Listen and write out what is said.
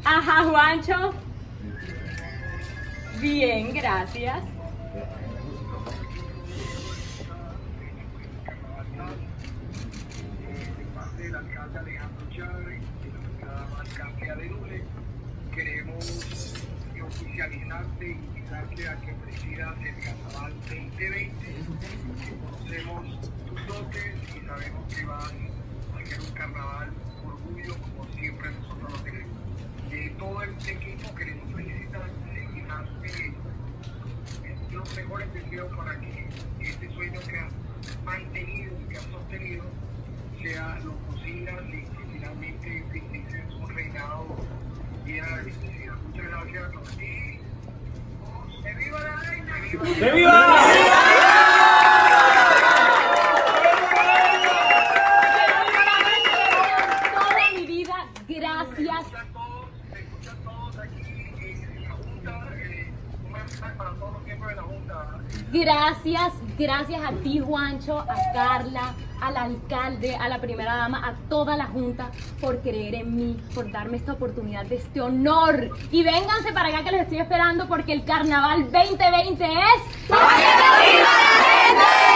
Ajá, Juancho. Bien, gracias. Del alcalde Alejandro Chávez y la alcaldía de Lule, queremos oficializarte y invitarte a que presidas el Carnaval 2020. Conocemos tus dotes y sabemos que vas a hacer un carnaval orgullo como siempre nosotros lo tenemos. De todo el equipo queremos felicitarte y darte los mejores deseos para que este sueño que has mantenido y que has sostenido lo consigas y que finalmente inicies un reinado lleno de felicidad. Muchas gracias a todos. Y ¡que viva la reina! ¡Que viva! Toda mi vida, gracias. Se escuchan todos aquí en la Junta, un mensaje para todos los miembros de la Junta. Gracias a ti, Juancho, a Carla, al alcalde, a la primera dama, a toda la junta por creer en mí, por darme esta oportunidad de este honor. Y vénganse para acá que los estoy esperando porque el Carnaval 2020 es... ¡Para que viva la gente!